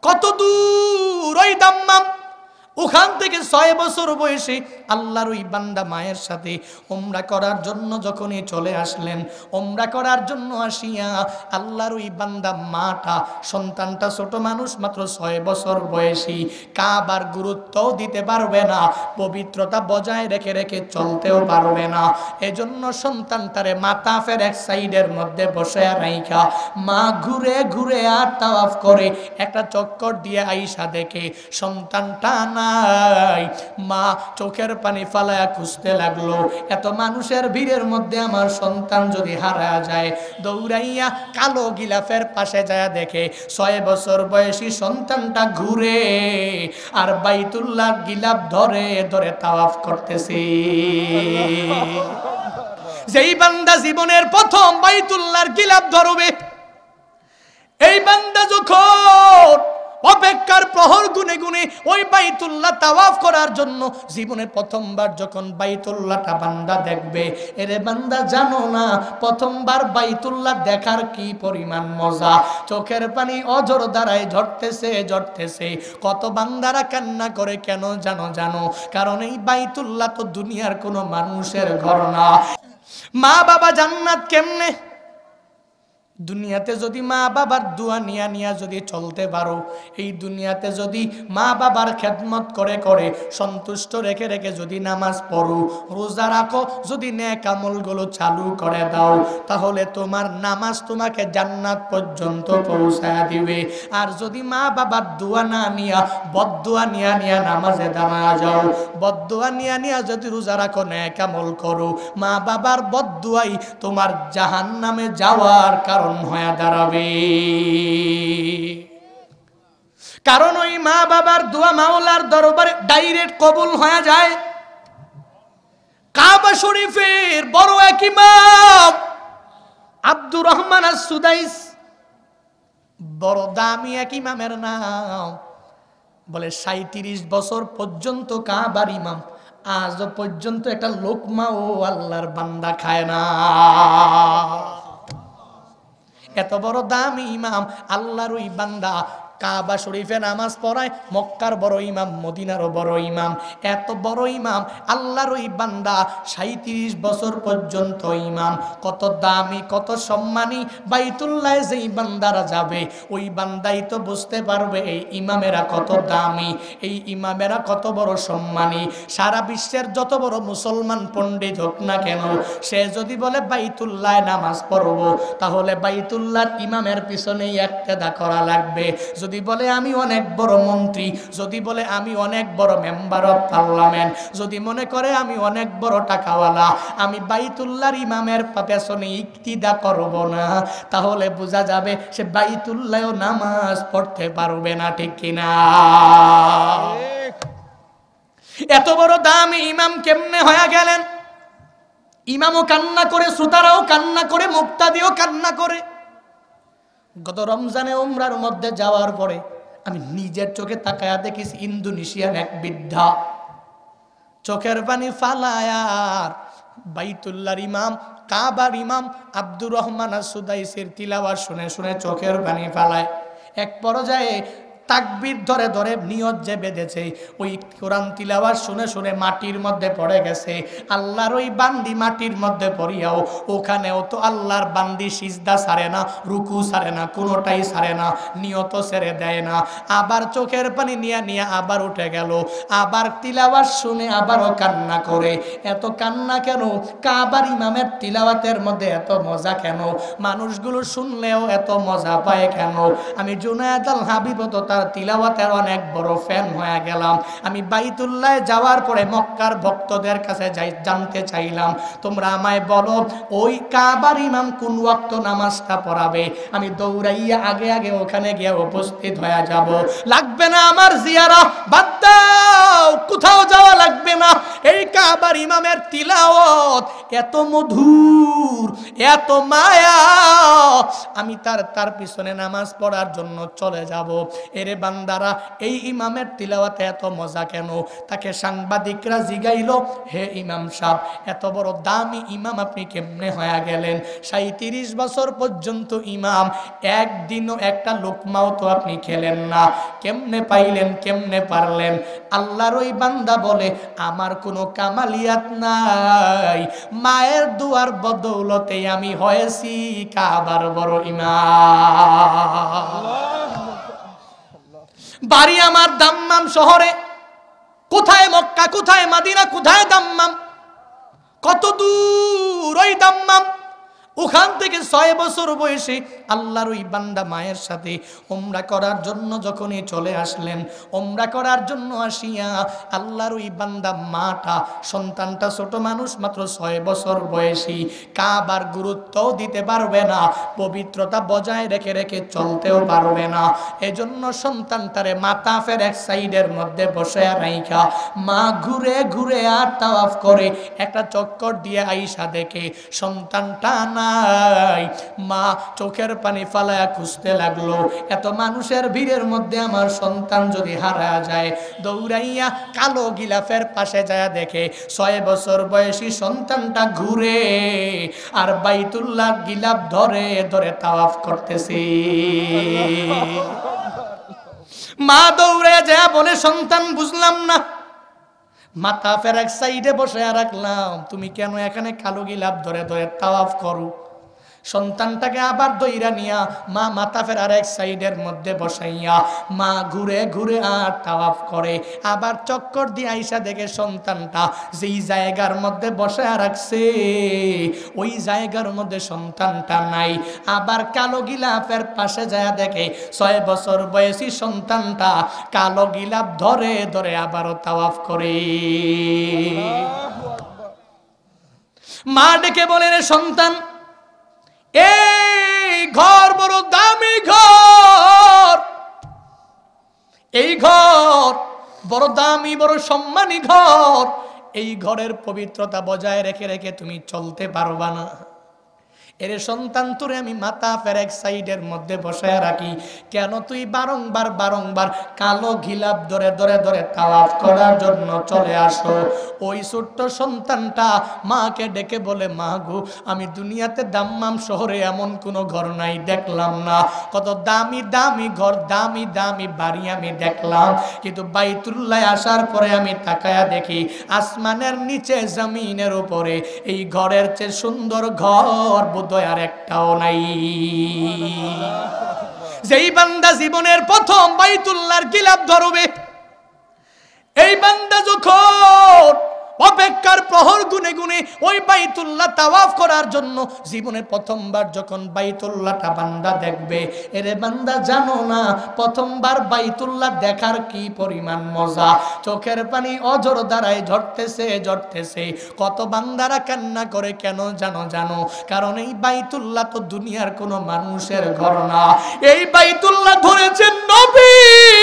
কত দূর ওই দাম্মাম, ওখান থেকে 6 বছর বয়সে আল্লাহর ওই বান্দা মায়ের সাথে উমরা করার জন্য যখনই চলে আসলেন, উমরা করার জন্য আসিয়া আল্লাহর ওই বান্দা মাটা, সন্তানটা ছোট মানুষ, মাত্র 6 বছর বয়সী, কাবার গুরুত্বও দিতে পারবে না, পবিত্রতা বজায় রেখে রেখে চলতেও পারবে না। এজন্য সন্তানটারে মাথা ফের এক সাইডের মধ্যে বসে রাইখা মা ঘুরে ঘুরে আর তাওয়াফ করে একটা চক্কর দিয়ে আইসা দেখে সন্তানটা নাই। মা চোখের পানি ফালায়া খুঁজতে লাগলো, এত মানুষের ভিড়ের মধ্যে আমার সন্তান যদি হারা যায়। দৌড়াইয়া কালো গিলাফের পাশে যায় দেখে 6 বছর বয়সী সন্তানটা ঘুরে আর বাইতুল্লাহ গিলাফ ধরে ধরে তাওয়াফ করতেছে। যেই বান্দা জীবনের প্রথম বাইতুল্লাহর গিলাফ ধরবে, এই বান্দা যখন অপেক্ষার প্রহর গুনে গুনে ওই বাইতুল্লাহ তাওয়াফ করার জন্য জীবনে প্রথমবার যখন বাইতুল্লাহটা বান্দা দেখবে, এরে বান্দা জানো না প্রথমবার বাইতুল্লাহ দেখার কি পরিমাণ মজা। চোখের পানি অজর দ্বারায় ঝরতেছে ঝরতেছে। কত বান্দারা কান্না করে কেন জানো? কারণ এই বাইতুল্লাহ তো দুনিয়ার কোনো মানুষের ঘর না। মা বাবা জান্নাত কেমনে? দুনিয়াতে যদি মা বাবার দোয়া নিয়া নিয়া যদি চলতে পারো, এই দুনিয়াতে যদি মা বাবার খেদমত করে করে সন্তুষ্ট রেখে রেখে যদি নামাজ পড়ো, রোজা রাখো, যদি নেক আমলগুলো চালু করে দাও, তাহলে তোমার নামাজ তোমাকে জান্নাত পর্যন্ত পৌঁছায় দিবে। আর যদি মা বাবার দোয়া না নিয়া বদদোয়া নিয়া নিয়া নামাজে দাঁড়া যাও, বদদোয়া নিয়া নিয়া যদি রোজা রাখো, নেক আমল করো, মা বাবার বদদোয়াই তোমার জাহান্নামে যাওয়ার কারণ হয়ে দাঁড়াবে। কারণ ওই মা বাবার দোয়া মাওলার দরবারে ডাইরেক্ট কবুল হয়ে যায়। কাবা শরীফের বড় এক ইমাম আব্দুর রহমান আস-সুদাইস, বড় দামি এক ইমামের নাম। বলে 37 বছর পর্যন্ত কাবার ইমাম, আজ পর্যন্ত একটা লোকমা ও আল্লাহর বান্দা খায় না। এত বড় দামি ইমাম আল্লাহর ওই বান্দা কাবা শরীফে নামাজ পড়ায়, মক্কার বড় ইমাম, মদিনারও বড় ইমাম। এত বড় ইমাম আল্লাহর ওই বান্দা 37 বছর পর্যন্ত ইমাম। কত দামি, কত সম্মানী। বাইতুল্লাহ যেই বান্দারা যাবে, ওই বান্দাই তো বুঝতে পারবে এই ইমামেরা কত দামি, এই ইমামেরা কত বড় সম্মানী। সারা বিশ্বের যত বড় মুসলমান পণ্ডিত হোক না কেন, সে যদি বলে বাইতুল্লাহ নামাজ পড়ব, তাহলে বাইতুল্লাহ ইমামের পিছনেই ইক্তেদা করা লাগবে। যদি বলে আমি অনেক বড় মন্ত্রী, যদি বলে আমি অনেক বড় মেম্বার অফ পার্লামেন্ট, যদি মনে করে আমি অনেক বড় টাকাওয়ালা, আমি বাইতুল্লাহর ইমামের পেছনে ইক্তিদা করব না, তাহলে বোঝা যাবে সে বাইতুল্লাহও নামাজ পড়তে পারবে না। ঠিক কিনা? এত বড় দামি ইমাম কেমনে হয়ে গেলেন? ইমামও কান্না করে, শ্রোতারাও কান্না করে, মুক্তাদিও কান্না করে। গত রমজানে উমরার মধ্যে যাওয়ার পরে আমি নিজের চোখে তাকায়া দেখিস ইন্দোনেশিয়ার এক বৃদ্ধা চোখের পানি ফালায়ার বাইতুল্লাহর ইমাম, কাবার ইমাম আব্দুর রহমান আস-সুদাইসির তিলাওয়াত শুনে শুনে চোখের পানি ফালায়। এক পর্যায়ে তাকবীর ধরে ধরে নিয়ত যে বেঁধেছে, ওই কোরআন তিলাওয়াত শুনে শুনে মাটির মধ্যে পড়ে গেছে। আল্লাহর ওই বান্দি মাটির মধ্যে পড়িয়াও ওখানেও তো আল্লাহর বান্দি সিজদা ছাড়ে না, রুকু ছাড়ে না, কোনোটাই ছাড়ে না, নিয়ত ছেড়ে দেয় না। আবার চোখের পানি নিয়ে নিয়ে আবার উঠে গেল, আবার তিলাওয়াত শুনে আবারও কান্না করে। এত কান্না কেন? কাবার ইমামের তিলাওয়াতের মধ্যে এত মজা কেন? মানুষগুলো শুনলেও এত মজা পায় কেন? আমি জুনায়েদ আল হাবিব তো তার তিলাওয়াতের অনেক বড় ফ্যান হয়ে গেলাম। আমি বাইতুল্লাহ যাওয়ার পরে মক্কার ভক্তদের কাছে জানতে চাইলাম, তোমরা আমায় বলো ওই কাবার ইমাম কোন ওয়াক্ত নামাজটা পড়াবে, আমি দৌড়াইয়া আগে আগে ওখানে গিয়ে উপস্থিত হয়ে যাব। লাগবে না আমার জিয়ারা, বাদ দাও, কোথাও যাওয়া লাগবে না। এই কাবার ইমামের তিলাওয়াত এত মধুর, এত মায়া, আমি তার পিছনে নামাজ পড়ার জন্য চলে যাব। এরে বান্দারা, এই ইমামের তিলাওয়াতে এত মজা কেন? তাকে সাংবাদিকরা জিগাইলো, হে ইমাম সাহেব, এত বড় দামি ইমাম আপনি কেমনে হয়ে গেলেন? 37 বছর পর্যন্ত ইমাম, একদিনও একটা লোকমাও তো আপনি খেলেন না, কেমনে পাইলেন, কেমনে পারলেন? আল্লাহর ওই বান্দা বলে, আমার কোনো কামালিয়াত নাই, মায়ের দুয়ার বদৌলতে আমি হয়েছি কাবার বড় ইমাম। বাড়ি আমার দাম্মাম শহরে। কোথায় মক্কা, কোথায় মাদিনা, কোথায় দাম্মাম? কত দূর ওই দাম্মাম। ওখান থেকে 6 বছর বয়সে আল্লাহর ওই বান্দা মায়ের সাথে উমরা করার জন্য যখনই চলে আসলেন, উমরা করার জন্য আসিয়া আল্লাহর ওই বান্দা মাটা, সন্তানটা ছোট মানুষ, মাত্র 6 বছর বয়সী, কাবার গুরুত্বও দিতে পারবে না, পবিত্রতা বজায় রেখে রেখে চলতেও পারবে না। এজন্য সন্তানটারে মাথা ফের এক সাইডের মধ্যে বসে রাইখা মা ঘুরে ঘুরে আর তাওয়াফ করে একটা চক্কর দিয়ে আইসা দেখে সন্তানটা নাই। মা চোখের পানি ফালায়া খুঁজতে লাগলো, এত মানুষের ভিড়ের মধ্যে আমার সন্তান যদি হারা যায়। দৌড়াইয়া কালো গিলাফের পাশে যায় দেখে 6 বছর বয়সী সন্তানটা ঘুরে আর বাইতুল্লাহ গিলাফ ধরে ধরে তাওয়াফ করতেছে। মা দৌড়ে যায় বলে, সন্তান বুঝলাম না, মাথা ফের এক সাইডে বসে রাখলাম, তুমি কেন এখানে কালো গিলাফ ধরে ধরে তাওয়াফ করো? সন্তানটাকে আবার দইরা নিয়া মা মাথা ফের আর এক সাইডের মধ্যে বসাইয়া মা ঘুরে ঘুরে আর তাওয়াফ করে। আবার চক্কর দিয়ে আইসা দেখে সন্তানটা যেই জায়গার মধ্যে বসে রাখছে ওই জায়গার মধ্যে সন্তানটা নাই। আবার কালো গিলাফের পাশে যায় দেখে 6 বছর বয়সী সন্তানটা কালো গিলাফ ধরে ধরে আবারও তাওয়াফ করে। মা ডেকে বলে, রে সন্তান, এই ঘর বড় দামি ঘর, এই ঘর বড় দামি, বড় সম্মানী ঘর, এই ঘরের পবিত্রতা বজায় রেখে রেখে তুমি চলতে পারবা না। এরে সন্তান, তোরে আমি মাথা ফের এক সাইডের মধ্যে বসায় রাখি, কেন তুই বারংবার বারংবার কালো গিলাফ ধরে ধরে ধরে তাওয়াফ করার জন্য চলে আসো? ওই ছোট্ট সন্তানটা মাকে ডেকে বলে, মা গো, আমি দুনিয়াতে দাম্মাম শহরে এমন কোনো ঘর নাই দেখলাম না, কত দামি দামি ঘর, দামি দামি বাড়ি আমি দেখলাম, কিন্তু বাইতুল্লাহ আসার পরে আমি তাকায়া দেখি আসমানের নিচে জমিনের উপরে এই ঘরের চেয়ে সুন্দর ঘর বোধহয় আর একটাও নাই। যেই বান্দা জীবনের প্রথম বাইতুল্লাহর গিলাফ ধরবে, এই বান্দা যখন অপেক্ষার প্রহর গুনে গুনে ওই বাইতুল্লাহ তাওয়াফ করার জন্য জীবনের প্রথমবার যখন বাইতুল্লাহটা বান্দা দেখবে, এরে বান্দা জানো না প্রথমবার বাইতুল্লাহ দেখার কি পরিমাণ মজা। চোখের পানি অজর দ্বারাই ঝরতেছে ঝরতেছে। কত বান্দারা কান্না করে, কেন জানো? কারণ এই বাইতুল্লাহ তো দুনিয়ার কোনো মানুষের ঘর না, এই বাইতুল্লাহ ধরেছেন নবী।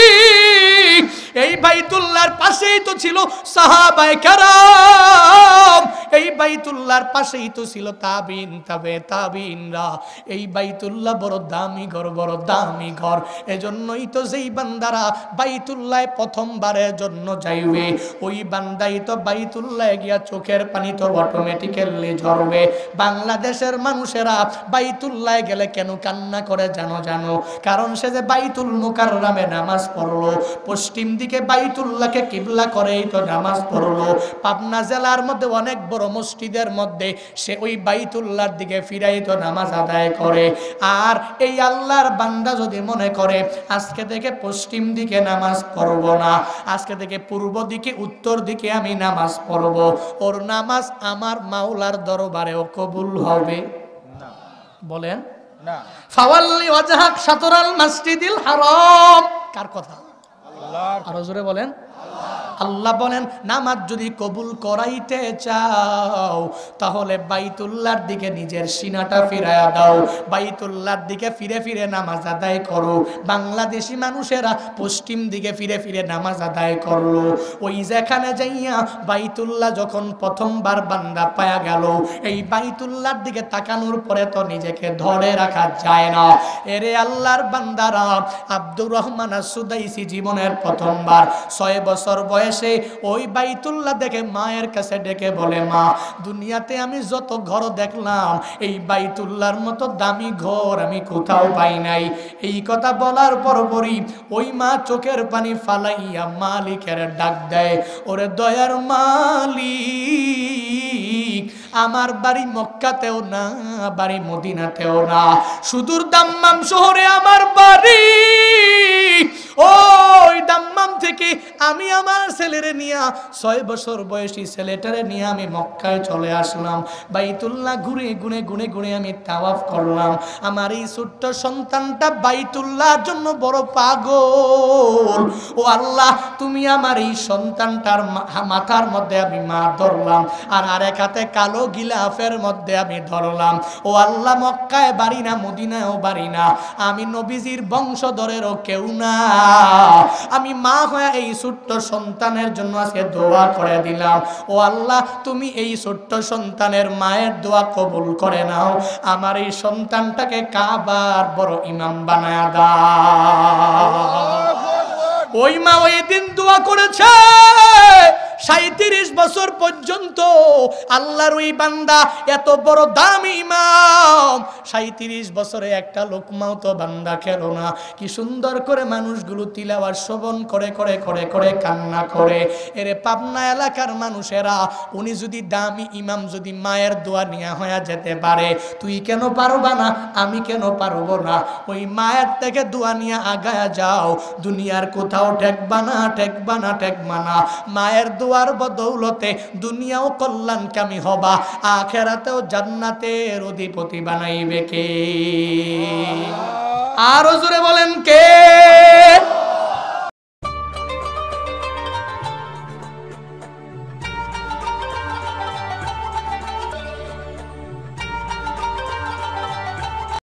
এই বাইতুল্লাহর পাশেই তো ছিল সাহাবায়ে কেরাম, এই বাইতুল্লাহর পাশেই তো ছিল তাবিন, তাবিনরা। এই বাইতুল্লাহ বড় দামি ঘর, বড় দামি ঘর। এজন্যই তো যেই বান্দারা বাইতুল্লাহ প্রথমবারের জন্য যাইবে, ওই বান্দাই তো বাইতুল্লাহ গিয়া চোখের পানি তো অটোমেটিক্যালি ঝরবে। বাংলাদেশের মানুষেরা বাইতুল্লাহ গেলে কেন কান্না করে জানো? কারণ সে যে বাইতুল মুকাররমে নামাজ পড়লো, পশ্চিম দিকে বাইতুল্লাহকে কিবলা করেই তো নামাজ পড়লো। পাবনা জেলার মধ্যে অনেক বড় মসজিদের মধ্যে সে ওই বাইতুল্লাহর দিকে ফিরাই তো নামাজ আদায় করে। আর এই আল্লাহর বান্দা যদি মনে করে আজকে থেকে পশ্চিম দিকে নামাজ পড়ব না, আজকে থেকে পূর্ব দিকে উত্তর দিকে আমি নামাজ পড়ব, ওর নামাজ আমার মাওলার দরবারেও কবুল হবে না। বলেন না। ফাওয়াল্লি ওয়াজহাক শাতরাল মসজিদিল হারাম, কার কথা? আল্লাহর। আরো জোরে বলেন। আল্লাহ বলেন নামাজ যদি কবুল করাইতে চাও তাহলে বাইতুল্লাহর দিকে নিজের সিনাটা ফিরায়া দাও, বাইতুল্লাহর দিকে ফিরে ফিরে নামাজ আদায় করো। বাংলাদেশি মানুষেরা পশ্চিম দিকে ফিরে ফিরে নামাজ আদায় করলো। ওই যেখানে যাইয়া বাইতুল্লাহ যখন প্রথমবার বান্দা পায়া গেল, এই বাইতুল্লাহর দিকে তাকানোর পরে তো নিজেকে ধরে রাখা যায় না। এরে আল্লাহর বান্দারা, আব্দুর রহমান সুদাইসি জীবনের প্রথমবার 6 বছর বয়সে ওই বাইতুল্লাহ দেখে মায়ের কাছে ডেকে বলে, মা দুনিয়াতে আমি যত ঘর দেখলাম এই বাইতুল্লাহর মতো দামি ঘর আমি কোথাও পাই নাই। এই কথা বলার পরপরই ওই মা চোখের পানি ফালাইয়া মালিকের ডাক দেয়, ওরে দয়ার মালিক, আমার বাড়ি মক্কাতেও না, বাড়ি মদিনাতেও না, সুদূর দাম্মাম শহরে আমার বাড়ি। ওই দাম্মাম থেকে আমি আমার ছেলেরে নিয়ে 6 বছর বয়সী ছেলেটারে নিয়ে আমি মক্কায় চলে আসলাম। বাইতুল্লাহ ঘুরে গুনে গুনে গুনে আমি তাওয়াফ করলাম। আমার এই ছোট্ট সন্তানটা বাইতুল্লাহর জন্য বড় পাগল। ও আল্লাহ, তুমি আমার এই সন্তানটার মাথার মধ্যে আমি মা ধরলাম, আর আরেক হাতে কালো গিলাফের মধ্যে আমি ধরলাম। ও আল্লাহ, মক্কায় বাড়ি না, মদিনায়ও বাড়ি না, আমি নবীজির বংশধরেরও কেউ না। আমি মা হয়ে এই ছোট্ট সন্তানের জন্য আজকে দোয়া করে দিলাম। ও আল্লাহ, তুমি এই ছোট্ট সন্তানের মায়ের দোয়া কবুল করে নাও, আমার এই সন্তানটাকে কাবার বড় ইমাম বানায়া দাও। ওই মা ওই দিন দোয়া করেছে 37 বছর পর্যন্ত আল্লাহর ওই বান্দা এত বড় দামি ইমাম 37 বছরে একটা লোকমাও তো বান্দা খেল না। কি সুন্দর করে মানুষগুলো তিলাওয়াত শ্রবণ করে করে করে করে কান্না করে। এরে পাবনা এলাকার মানুষেরা, উনি যদি দামি ইমাম যদি মায়ের দোয়া নিয়ে হয়ে যেতে পারে, তুই কেন পারবা না, আমি কেন পারবো না? ওই মায়ের থেকে দোয়া নিয়ে আগায়া যাও, দুনিয়ার কোথাও ঠেকবা না, ঠেকবা না, ঠেকবা না। মায়ের দোয়ার বদৌলতে দুনিয়াও কল্যাণকামী হবা, আখেরাতেও জান্নাতের অধিপতি বানাইবে কে? আরো জোরে বলেন কে?